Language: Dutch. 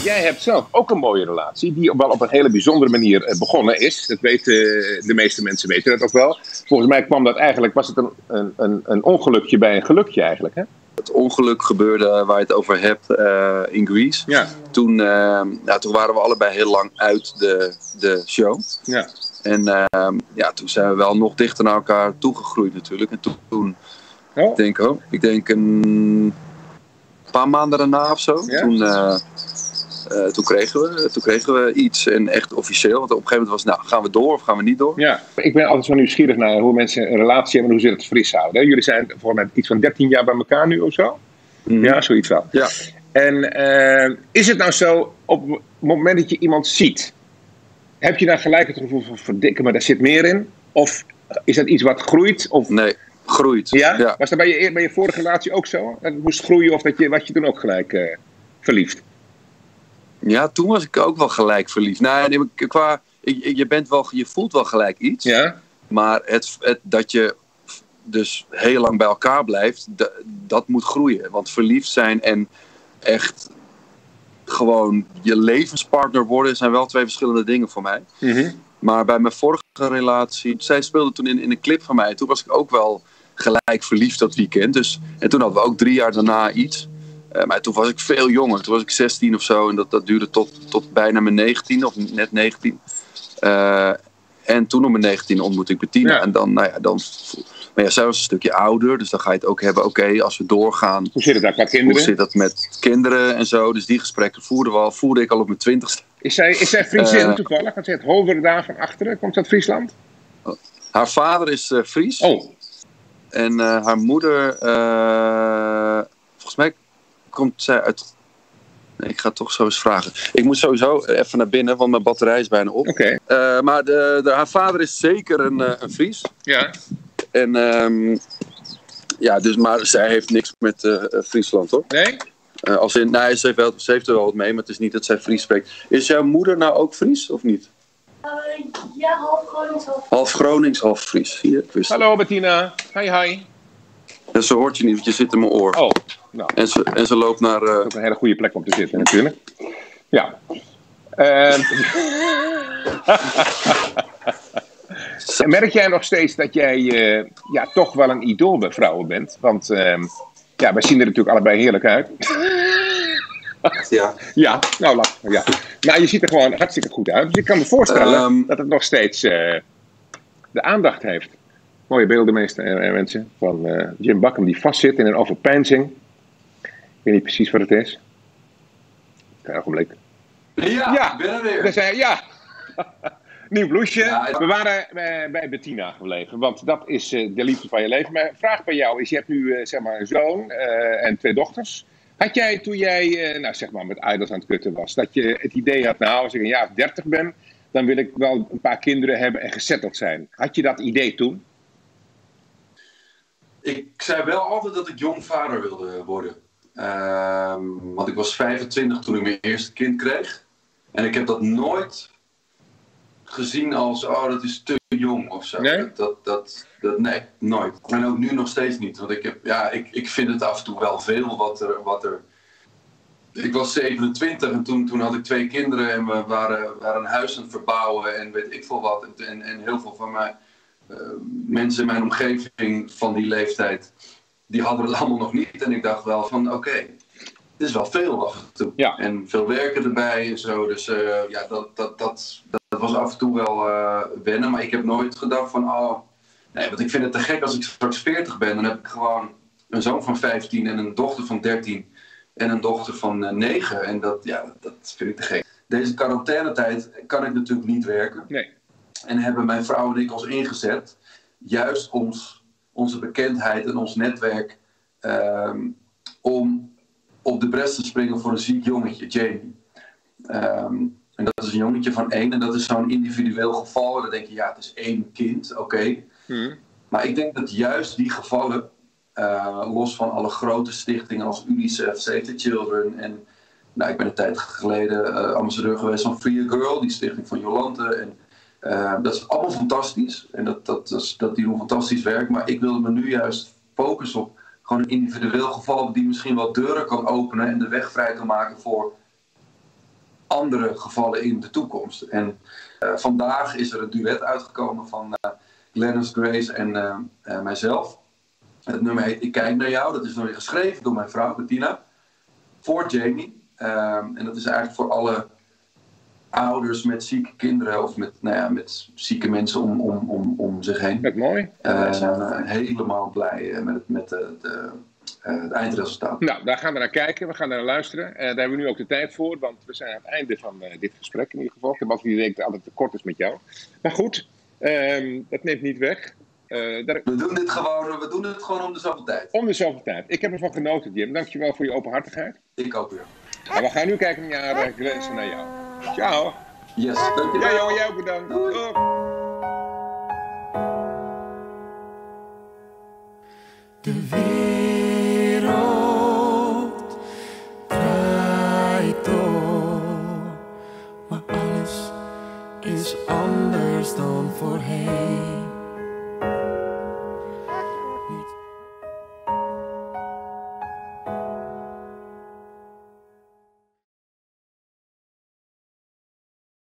jij hebt zelf ook een mooie relatie, die wel op een hele bijzondere manier begonnen is. Dat weten de meeste mensen weten dat ook wel. Volgens mij kwam dat eigenlijk, was het een ongelukje bij een gelukje eigenlijk, hè? Het ongeluk gebeurde waar je het over hebt in Grease. Ja. Toen waren we allebei heel lang uit de show. Ja. En toen zijn we wel nog dichter naar elkaar toegegroeid natuurlijk. En toen ik denk een paar maanden daarna of zo. Ja? Toen kregen we iets en echt officieel. Want op een gegeven moment was gaan we door of gaan we niet door? Ja, ik ben altijd zo nieuwsgierig naar hoe mensen een relatie hebben en hoe ze het fris houden. Jullie zijn volgens mij iets van 13 jaar bij elkaar nu of zo? Mm. Ja, zoiets wel. Ja. En is het nou zo, op het moment dat je iemand ziet, heb je dan gelijk het gevoel van verdikken, maar daar zit meer in? Of is dat iets wat groeit? Of... Nee, groeit. Ja? Ja. Was dat bij je vorige relatie ook zo? Dat het moest groeien of was je toen ook gelijk verliefd? Ja, toen was ik ook wel gelijk verliefd. Nou, je voelt wel gelijk iets. Ja? Maar dat je dus heel lang bij elkaar blijft, dat moet groeien. Want verliefd zijn en echt gewoon je levenspartner worden zijn wel twee verschillende dingen voor mij. Mm-hmm. Maar bij mijn vorige relatie, zij speelde toen in een clip van mij. Toen was ik ook wel gelijk verliefd dat weekend. En toen hadden we ook 3 jaar daarna iets. Maar toen was ik veel jonger. Toen was ik 16 of zo. En dat duurde tot bijna mijn 19 of net 19. En toen op mijn 19 ontmoette ik Bettina. Ja. En maar ja, zij was een stukje ouder. Dus dan ga je het ook hebben. Oké, als we doorgaan. Hoe zit het daar qua kinderen? Hoe zit dat met kinderen en zo. Dus die gesprekken voerde ik al op mijn 20ste. Is zij Friesin toevallig? Want ze het Holder daar van achteren. Komt ze uit Friesland? Haar vader is Fries. Oh. En haar moeder... volgens mij komt zij uit... Nee, ik ga het toch zo eens vragen. Ik moet sowieso even naar binnen, want mijn batterij is bijna op. Oké. Maar haar vader is zeker een Fries. Ja. En maar zij heeft niks met Friesland, hoor. Nee? Ze heeft er wel wat mee, maar het is niet dat zij Fries spreekt. Is jouw moeder nou ook Fries, of niet? Ja, half Gronings, half Gronings, half Fries. Hier, hallo Bettina. Hi. En ze hoort je niet, want je zit in mijn oor. Oh, nou. En ze loopt naar... Dat is ook een hele goede plek om te zitten natuurlijk. Ja. Merk jij nog steeds dat jij toch wel een idool bij vrouwen bent? Want wij zien er natuurlijk allebei heerlijk uit. Ja. Ja, nou, ja. Nou, je ziet er gewoon hartstikke goed uit. Dus ik kan me voorstellen dat het nog steeds de aandacht heeft. Mooie beelden, mensen, van Jim Bakkum die vastzit in een overpeinzing. Ik weet niet precies wat het is. Een ogenblik. Ja, ben er weer. Ja. Nieuw blouseje. Ja, we waren bij Bettina gebleven, want dat is de liefde van je leven. Mijn vraag bij jou is, je hebt nu een zoon en 2 dochters. Had jij toen jij met Idols aan het kutten was, dat je het idee had, als ik een jaar of 30 ben, dan wil ik wel een paar kinderen hebben en gezetteld zijn. Had je dat idee toen? Ik zei wel altijd dat ik jong vader wilde worden. Want ik was 25 toen ik mijn eerste kind kreeg. En ik heb dat nooit gezien als, dat is te jong of zo. Nee? Nee, nooit. En ook nu nog steeds niet. Want ik vind het af en toe wel veel wat er... Ik was 27 en toen had ik 2 kinderen en we waren een huis aan het verbouwen en weet ik veel wat. En heel veel van mij... mensen in mijn omgeving van die leeftijd, die hadden het allemaal nog niet. En ik dacht wel van, oké, dit is wel veel af en toe. Ja. En veel werken erbij en zo. Dus dat was af en toe wel wennen. Maar ik heb nooit gedacht van, want ik vind het te gek als ik straks 40 ben. Dan heb ik gewoon een zoon van 15 en een dochter van 13 en een dochter van 9. En dat vind ik te gek. Deze quarantainetijd kan ik natuurlijk niet werken. Nee. En hebben mijn vrouw en ik ons ingezet, juist onze bekendheid en ons netwerk, om op de bres te springen voor een ziek jongetje, Jamie. En dat is een jongetje van 1 en dat is zo'n individueel geval. En dan denk je, het is 1 kind, oké. Maar ik denk dat juist die gevallen, los van alle grote stichtingen als UNICEF, Save the Children en... ik ben een tijd geleden ambassadeur geweest van Free a Girl, die stichting van Jolante. En dat is allemaal fantastisch. En dat die doen fantastisch werk. Maar ik wilde me nu juist focussen op gewoon een individueel geval die misschien wel deuren kan openen en de weg vrij kan maken voor andere gevallen in de toekomst. En vandaag is er een duet uitgekomen van Glennis Grace en mijzelf. Het nummer heet Ik kijk naar jou. Dat is nog weer geschreven door mijn vrouw Bettina. Voor Jamie. En dat is eigenlijk voor alle ouders met zieke kinderen of met zieke mensen om zich heen. Dat is mooi. We zijn helemaal blij met het eindresultaat. Nou, daar gaan we naar kijken. We gaan naar luisteren. Daar hebben we nu ook de tijd voor, want we zijn aan het einde van dit gesprek in ieder geval. Ik heb altijd idee dat het altijd te kort is met jou. Maar goed, dat neemt niet weg. We doen het gewoon om de zoveel tijd. Om de zoveel tijd. Ik heb ervan genoten, Jim. Dankjewel voor je openhartigheid. Ik ook weer. En we gaan nu kijken naar Grace en naar jou. Ciao. Yes, dankjewel. Ja, jongen, jou bedankt. Doei. De wereld draait door, maar alles is anders dan voorheen.